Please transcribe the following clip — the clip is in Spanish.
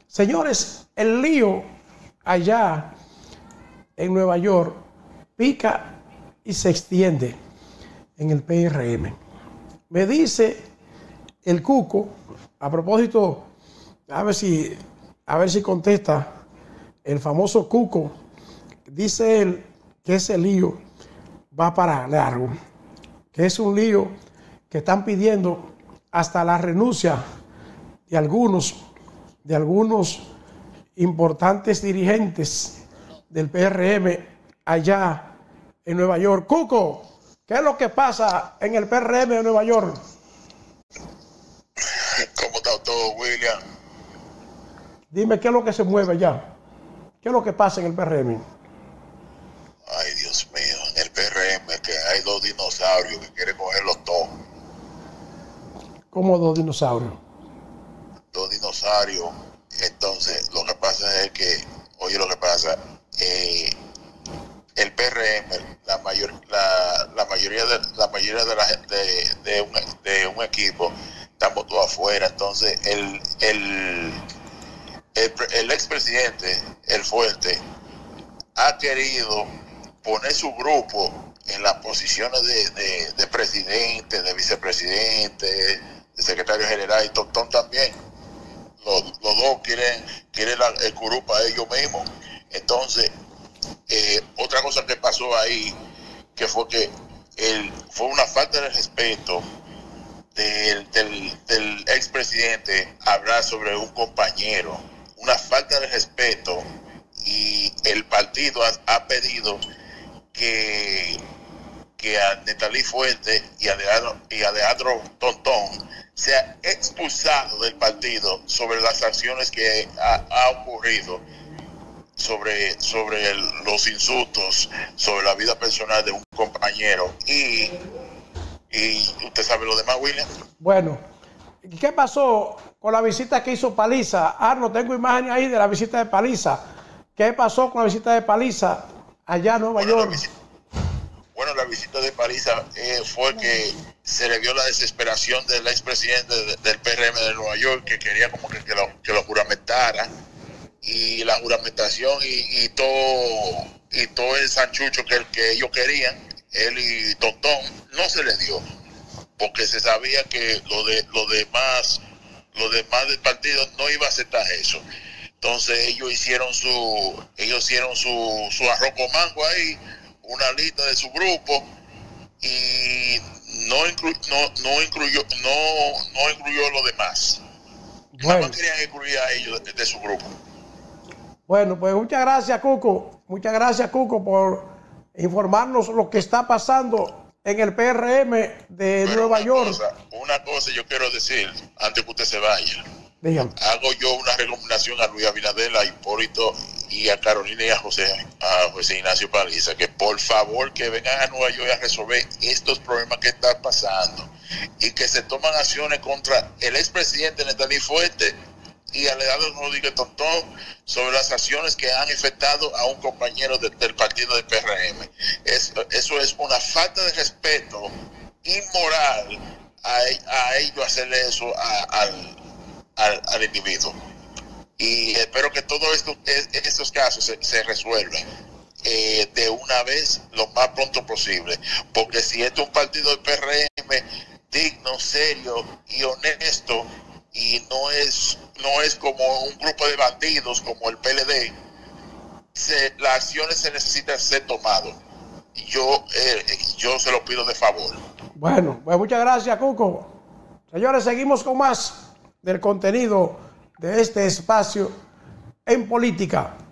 Señores, el lío allá en Nueva York pica y se extiende en el PRM. Me dice el Cuco, a propósito, a ver si contesta el famoso Cuco, dice él que ese lío va para largo, que es un lío que están pidiendo hasta la renuncia de algunos importantes dirigentes del PRM allá en Nueva York. Cuco, ¿qué es lo que pasa en el PRM de Nueva York? ¿Cómo está todo, William? Dime qué es lo que se mueve allá. ¿Qué es lo que pasa en el PRM? Ay, Dios mío, en el PRM que hay dos dinosaurios que quieren cogerlos todos. ¿Cómo dos dinosaurios? Dos dinosaurios. Entonces, lo que pasa es que, oye, lo que pasa, el PRM, la mayoría de la gente de un equipo, estamos todos afuera. Entonces, el expresidente, el fuerte, ha querido poner su grupo en las posiciones de presidente, de vicepresidente, de secretario general y Tontón también. Los dos quieren el curul a ellos mismos. Entonces, otra cosa que pasó ahí, que fue que fue una falta de respeto del expresidente hablar sobre un compañero, una falta de respeto, y el partido ha pedido que a Netalí Fuerte y a Alejandro Tontón sea expulsado del partido sobre las acciones que ha ocurrido sobre los insultos, sobre la vida personal de un compañero. Y usted sabe lo demás, William. Bueno, ¿qué pasó con la visita que hizo Paliza? No tengo imágenes ahí de la visita de Paliza. ¿Qué pasó con la visita de Paliza allá en Nueva York? La visita de Paliza fue que se le vio la desesperación del expresidente del PRM de Nueva York, que quería como que lo juramentara, y la juramentación y todo el sanchucho que ellos querían, él y Tontón, no se le dio, porque se sabía que los demás del partido no iba a aceptar eso. Entonces ellos hicieron su arroz con mango ahí, una lista de su grupo, y no incluyó lo demás. Bueno. Nada más querían incluir a ellos de su grupo. Bueno, pues muchas gracias, Cuco. Muchas gracias, Cuco, por informarnos lo que está pasando en el PRM de Nueva York. Una cosa yo quiero decir, antes que usted se vaya. Dígame. Hago yo una recomendación a Luis Abinader, a Hipólito y a Carolina y a José Ignacio Paliza, que por favor que vengan a Nueva York a resolver estos problemas que están pasando y que se toman acciones contra el expresidente Netalí Fuerte y Alejandro Rodríguez Tontón sobre las acciones que han afectado a un compañero del partido del PRM. Eso es una falta de respeto inmoral a ellos hacerle eso al individuo. Y espero que todos estos casos se resuelvan de una vez lo más pronto posible, porque si esto es un partido del PRM digno, serio y honesto, y no es como un grupo de bandidos como el PLD, las acciones se necesitan ser tomadas. Yo se lo pido de favor. Bueno, pues muchas gracias, Cuco. Señores, seguimos con más del contenido de este espacio en política.